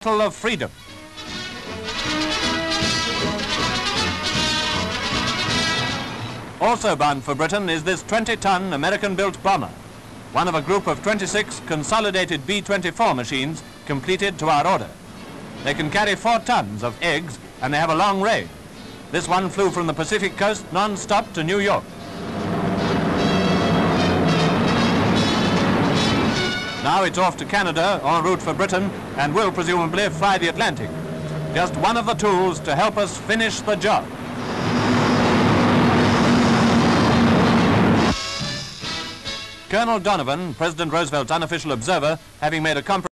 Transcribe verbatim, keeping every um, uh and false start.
battle of freedom. Also bound for Britain is this twenty-ton American-built bomber, one of a group of twenty-six Consolidated B twenty-four machines completed to our order. They can carry four tons of eggs and they have a long range. This one flew from the Pacific coast non-stop to New York. Now it's off to Canada en route for Britain and will presumably fly the Atlantic. Just one of the tools to help us finish the job. Colonel Donovan, President Roosevelt's unofficial observer, having made a compromise